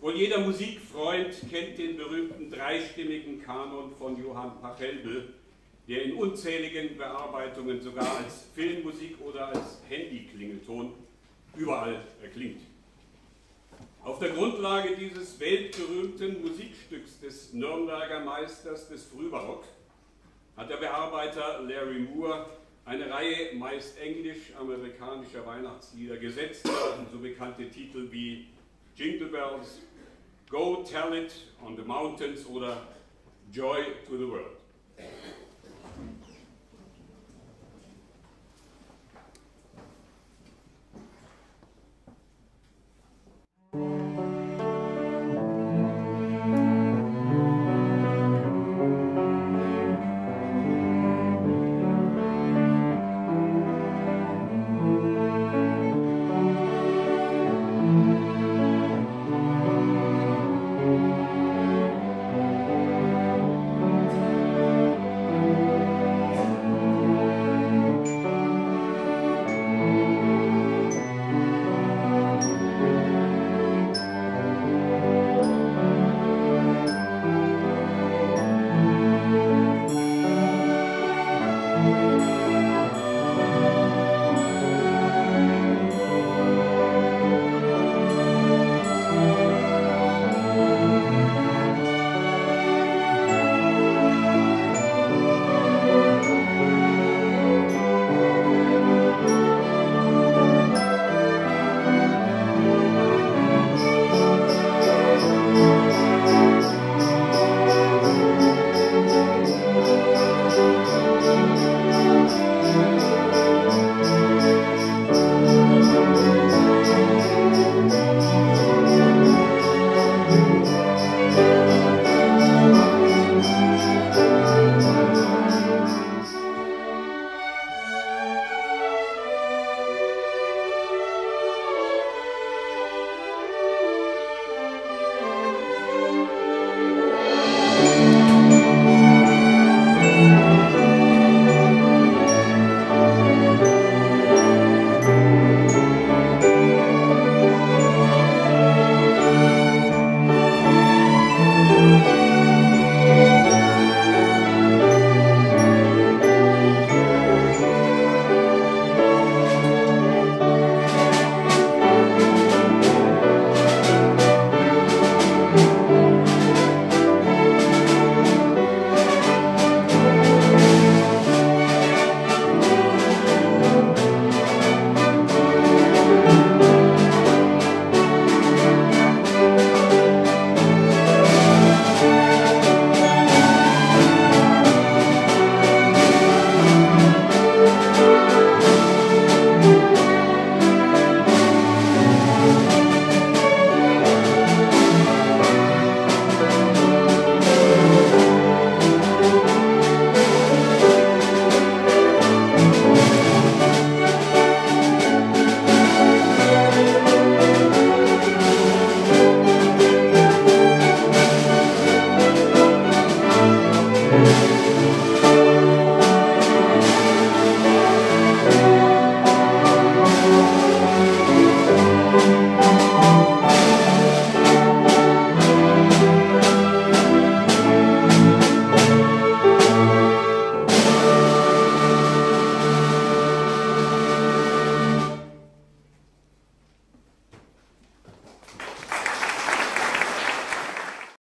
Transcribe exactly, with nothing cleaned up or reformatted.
Wohl jeder Musikfreund kennt den berühmten dreistimmigen Kanon von Johann Pachelbel, der in unzähligen Bearbeitungen sogar als Filmmusik oder als Handyklingelton überall erklingt. Auf der Grundlage dieses weltberühmten Musikstücks des Nürnberger Meisters des Frühbarock hat der Bearbeiter Larry Moore eine Reihe meist englisch-amerikanischer Weihnachtslieder gesetzt, so bekannte Titel wie Jingle Bells, Go Tell It on the Mountains oder Joy to the World.